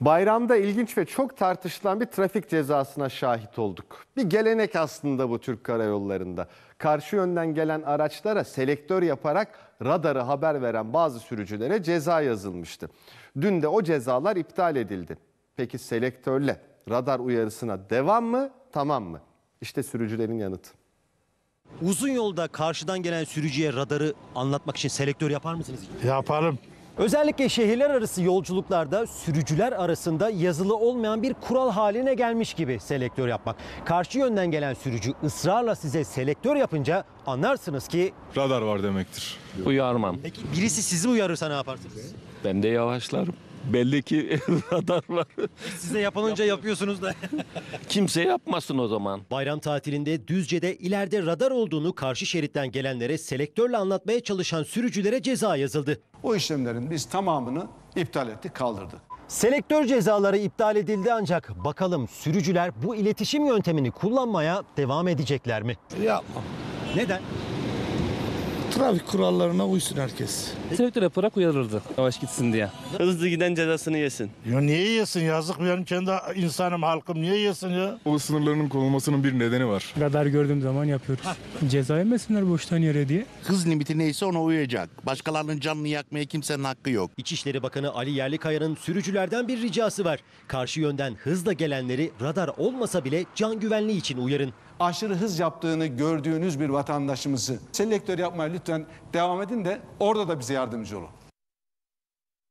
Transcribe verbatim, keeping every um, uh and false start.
Bayramda ilginç ve çok tartışılan bir trafik cezasına şahit olduk. Bir gelenek aslında bu Türk karayollarında. Karşı yönden gelen araçlara selektör yaparak radarı haber veren bazı sürücülere ceza yazılmıştı. Dün de o cezalar iptal edildi. Peki selektörle radar uyarısına devam mı, tamam mı? İşte sürücülerin yanıtı. Uzun yolda karşıdan gelen sürücüye radarı anlatmak için selektör yapar mısınız? Yaparım. Özellikle şehirler arası yolculuklarda sürücüler arasında yazılı olmayan bir kural haline gelmiş gibi selektör yapmak. Karşı yönden gelen sürücü ısrarla size selektör yapınca anlarsınız ki radar var demektir. Uyarmam. Peki birisi sizi uyarırsa ne yaparsınız? Ben de yavaşlarım. Belli ki radar var. Size yapılınca yapıyorsunuz da. Kimse yapmasın o zaman. Bayram tatilinde Düzce'de ileride radar olduğunu karşı şeritten gelenlere selektörle anlatmaya çalışan sürücülere ceza yazıldı. O işlemlerin biz tamamını iptal ettik, kaldırdık. Selektör cezaları iptal edildi ancak bakalım sürücüler bu iletişim yöntemini kullanmaya devam edecekler mi? Yapmam. Neden? Trafik kurallarına uysun herkes. Selektör yaparak uyarırdı yavaş gitsin diye. Hızlı giden cezasını yesin. Ya niye yesin? Yazık, benim kendi insanım, halkım niye yesin ya? O sınırlarının konulmasının bir nedeni var. Radar gördüğüm zaman yapıyoruz. Ceza yemesinler boştan yere diye. Hız limiti neyse ona uyacak. Başkalarının canını yakmaya kimsenin hakkı yok. İçişleri Bakanı Ali Yerlikaya'nın sürücülerden bir ricası var. Karşı yönden hızla gelenleri radar olmasa bile can güvenliği için uyarın. Aşırı hız yaptığını gördüğünüz bir vatandaşımızı selektör yapmaya lütfen devam edin de orada da bize yardımcı olun.